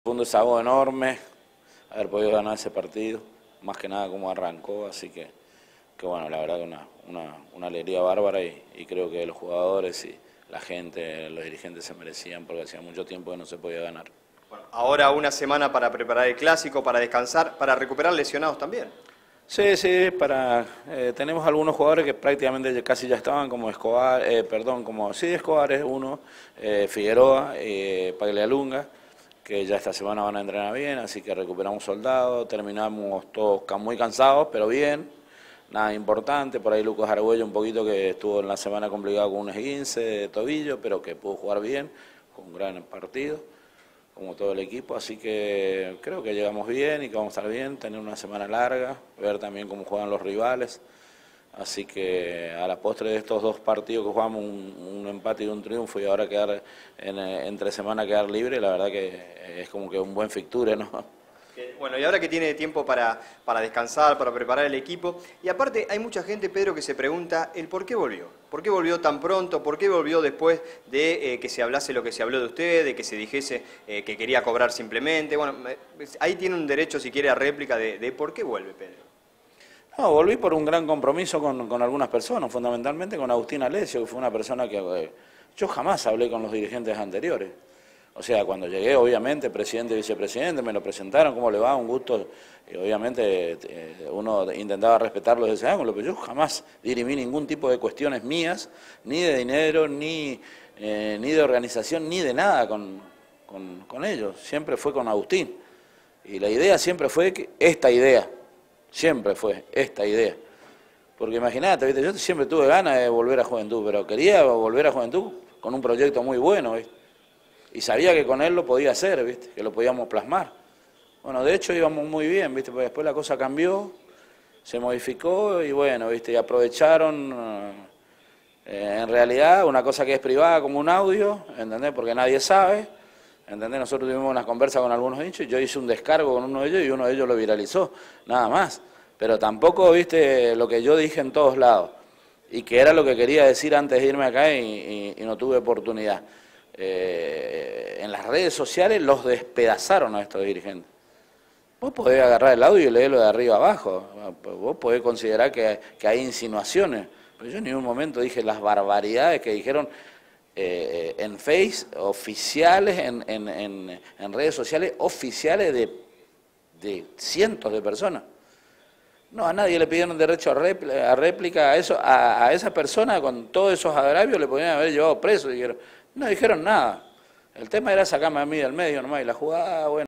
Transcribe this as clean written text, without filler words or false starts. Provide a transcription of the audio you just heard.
Fue un desahogo enorme haber podido ganar ese partido, más que nada como arrancó, así que bueno, la verdad que una alegría bárbara y creo que los jugadores y la gente, los dirigentes se merecían porque hacía mucho tiempo que no se podía ganar. Bueno, ahora una semana para preparar el clásico, para descansar, para recuperar lesionados también. Sí, tenemos algunos jugadores que prácticamente casi ya estaban, como Escobar, Escobar es uno, Figueroa, Paglialunga, que ya esta semana van a entrenar bien, así que recuperamos soldados, terminamos todos muy cansados, pero bien, nada importante, por ahí Lucas Argüello un poquito que estuvo en la semana complicado con un esguince de tobillo, pero que pudo jugar bien, con un gran partido, como todo el equipo, así que creo que llegamos bien y que vamos a estar bien, tener una semana larga, ver también cómo juegan los rivales, así que a la postre de estos dos partidos que jugamos, un empate y un triunfo y ahora quedar entre semana quedar libre, la verdad que es como que un buen fixture, ¿no? Bueno, y ahora que tiene tiempo para descansar, para preparar el equipo, y aparte hay mucha gente, Pedro, que se pregunta el por qué volvió. ¿Por qué volvió tan pronto? ¿Por qué volvió después de que se hablase lo que se habló de usted, de que se dijese que quería cobrar simplemente? Bueno, ahí tiene un derecho, si quiere, a réplica de por qué vuelve, Pedro. No, volví por un gran compromiso con algunas personas, fundamentalmente con Agustín Alessio, que fue una persona que yo jamás hablé con los dirigentes anteriores. O sea, cuando llegué, obviamente, presidente y vicepresidente, me lo presentaron, ¿cómo le va? Un gusto. Y obviamente uno intentaba respetarlo desde ese ángulo, pero yo jamás dirimí ningún tipo de cuestiones mías, ni de dinero, ni de organización, ni de nada con ellos. Siempre fue con Agustín. Y la idea siempre fue esta idea. Siempre fue esta idea. Porque imagínate, ¿viste? Yo siempre tuve ganas de volver a Juventud, pero quería volver a Juventud con un proyecto muy bueno, ¿viste? Y sabía que con él lo podía hacer, ¿viste? Que lo podíamos plasmar. Bueno, de hecho íbamos muy bien, ¿viste? Porque después la cosa cambió, se modificó y bueno, ¿viste? Y aprovecharon, en realidad, una cosa que es privada como un audio, ¿entendés? Porque nadie sabe, ¿entendés? Nosotros tuvimos una conversa con algunos hinchas y yo hice un descargo con uno de ellos y uno de ellos lo viralizó, nada más. Pero tampoco, ¿viste? Lo que yo dije en todos lados y que era lo que quería decir antes de irme acá y no tuve oportunidad. En las redes sociales los despedazaron a estos dirigentes. Vos podés agarrar el audio y leerlo de arriba abajo, vos podés considerar que hay insinuaciones, pero yo en ningún momento dije las barbaridades que dijeron en Face, oficiales, en redes sociales oficiales de cientos de personas. No, a nadie le pidieron derecho a réplica a esa persona con todos esos agravios le podían haber llevado preso, dijeron. No dijeron nada. El tema era sacarme a mí del medio nomás y la jugada, bueno.